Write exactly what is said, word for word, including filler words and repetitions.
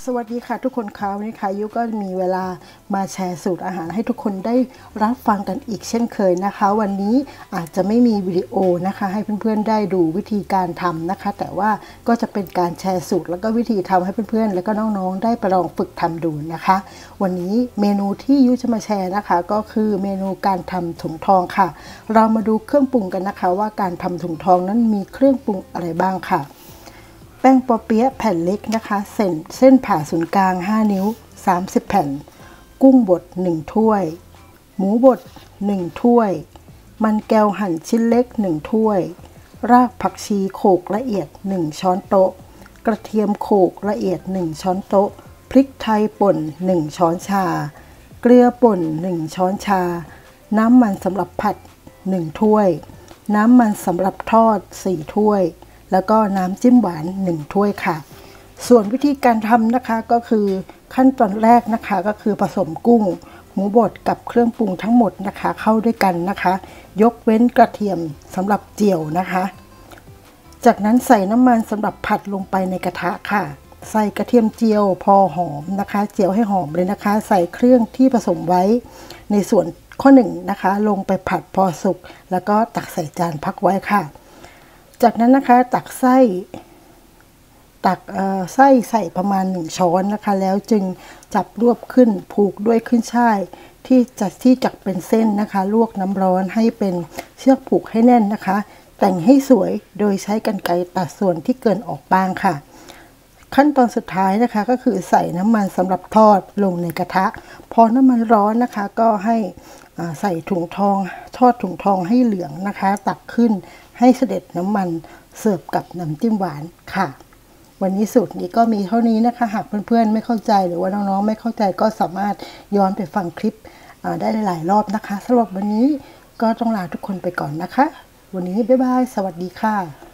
สวัสดีค่ะทุกคนคะวันนี้ค่ะยุก็มีเวลามาแชร์สูตรอาหารให้ทุกคนได้รับฟังกันอีกเช่นเคยนะคะวันนี้อาจจะไม่มีวิดีโอนะคะให้เพื่อนๆได้ดูวิธีการทำนะคะแต่ว่าก็จะเป็นการแชร์สูตรแล้วก็วิธีทำให้เพื่อนๆแล้วก็น้องๆได้ไปลองฝึกทำดูนะคะวันนี้เมนูที่ยุจะมาแชร์นะคะก็คือเมนูการทำถุงทองค่ะเรามาดูเครื่องปรุงกันนะคะว่าการทำถุงทองนั้นมีเครื่องปรุงอะไรบ้างค่ะแป้งปอเปี๊ยะแผ่นเล็กนะคะเส้นเส้นผ่าศูนย์กลางห้านิ้วสามสิบแผ่นกุ้งบดหนึ่งถ้วยหมูบดหนึ่งถ้วยมันแก้วหั่นชิ้นเล็กหนึ่งถ้วยรากผักชีโขลกละเอียดหนึ่งช้อนโต๊ะกระเทียมโขลกละเอียดหนึ่งช้อนโต๊ะพริกไทยป่นหนึ่งช้อนชาเกลือป่นหนึ่งช้อนชาน้ำมันสำหรับผัดหนึ่งถ้วยน้ำมันสำหรับทอดสี่ถ้วยแล้วก็น้ำจิ้มหวานหนึ่งถ้วยค่ะส่วนวิธีการทำนะคะก็คือขั้นตอนแรกนะคะก็คือผสมกุ้งหมูบดกับเครื่องปรุงทั้งหมดนะคะเข้าด้วยกันนะคะยกเว้นกระเทียมสำหรับเจียวนะคะจากนั้นใส่น้ำมันสำหรับผัดลงไปในกระทะค่ะใส่กระเทียมเจียวพอหอมนะคะเจียวให้หอมเลยนะคะใส่เครื่องที่ผสมไว้ในส่วนข้อหนึ่งนะคะลงไปผัดพอสุกแล้วก็ตักใส่จานพักไว้ค่ะจากนั้นนะคะตักไส้ตักไส้ใส่ประมาณหนึ่งช้อนนะคะแล้วจึงจับรวบขึ้นผูกด้วยขึ้นช่ายที่จะที่จักเป็นเส้นนะคะลวกน้ำร้อนให้เป็นเชือกผูกให้แน่นนะคะแต่งให้สวยโดยใช้กรรไกรตัดส่วนที่เกินออกบ้างค่ะขั้นตอนสุดท้ายนะคะก็คือใส่น้ำมันสำหรับทอดลงในกระทะพอน้ำมันร้อนนะคะก็ให้ใส่ถุงทองทอดถุงทองให้เหลืองนะคะตักขึ้นให้เสด็จน้ำมันเสิร์ฟกับน้ำจิ้มหวานค่ะวันนี้สูตรนี้ก็มีเท่านี้นะคะหากเพื่อนๆไม่เข้าใจหรือว่าน้องๆไม่เข้าใจก็สามารถย้อนไปฟังคลิปได้หลายรอบนะคะสำหรับวันนี้ก็ต้องลาทุกคนไปก่อนนะคะวันนี้บ๊ายบายสวัสดีค่ะ